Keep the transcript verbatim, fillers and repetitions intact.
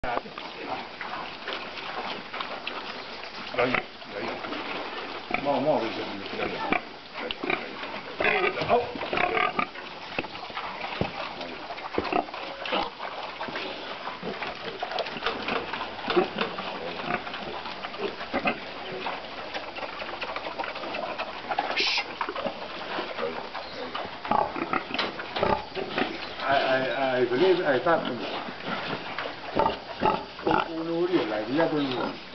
来一，来一，冒冒一下，来一，好。I I I believe I thought. Uno uno like the other one.